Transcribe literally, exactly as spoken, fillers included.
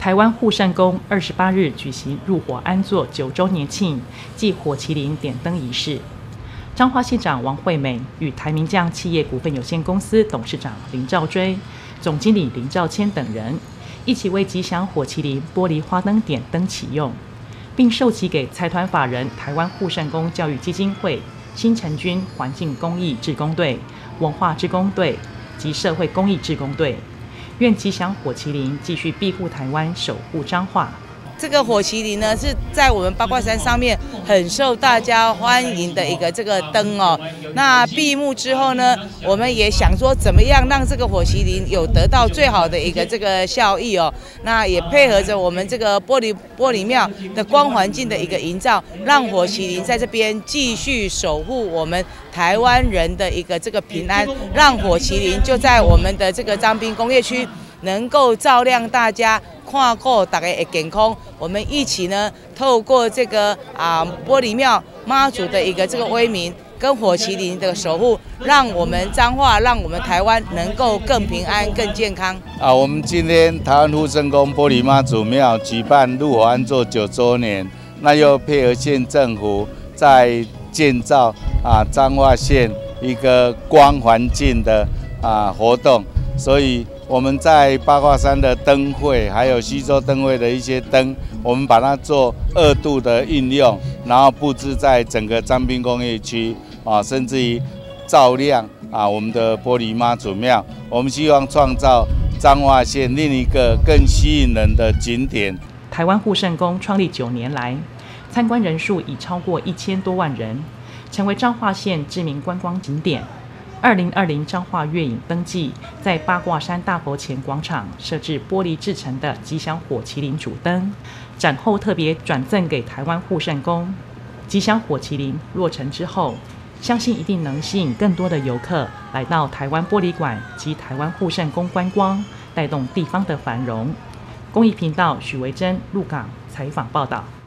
台湾护圣宫二十八日举行入伙安座九周年庆暨火麒麟点灯仪式。彰化县长王惠美与台明匠企业股份有限公司董事长林兆追、总经理林兆谦等人一起为吉祥火麒麟玻璃花灯点灯启用，并授旗给财团法人台湾护圣宫教育基金会、新成军环境公益志工队、文化志工队及社会公益志工队。愿吉祥火麒麟继续庇护台湾，守护彰化。 这个火麒麟呢，是在我们八卦山上面很受大家欢迎的一个这个灯哦。那闭幕之后呢，我们也想说怎么样让这个火麒麟有得到最好的一个这个效益哦。那也配合着我们这个玻璃玻璃庙的光环境的一个营造，让火麒麟在这边继续守护我们台湾人的一个这个平安，让火麒麟就在我们的这个彰滨工业区能够照亮大家。看过大家的健康，我们一起呢，透过这个啊玻璃庙妈祖的一个这个威名，跟火麒麟的守护，让我们彰化，让我们台湾能够更平安、更健康。 啊，我们今天台湾护圣宫玻璃妈祖庙举办入伙安座九周年，那又配合县政府在建造啊彰化县一个光环境的啊活动，所以。我们在八卦山的灯会，还有西周灯会的一些灯，我们把它做二度的应用，然后布置在整个彰滨工业区啊，甚至于照亮啊我们的玻璃妈祖庙。我们希望创造彰化县另一个更吸引人的景点。 台湾护圣宫创立九年来，参观人数已超过一千多万人，成为彰化县知名观光景点。二零二零彰化月影灯季在八卦山大佛前广场设置玻璃制成的吉祥火麒麟主灯，展后特别转赠给台湾护圣宫。吉祥火麒麟落成之后，相信一定能吸引更多的游客来到台湾玻璃馆及台湾护圣宫观光，带动地方的繁荣。公益频道许维珍鹿港采访报道。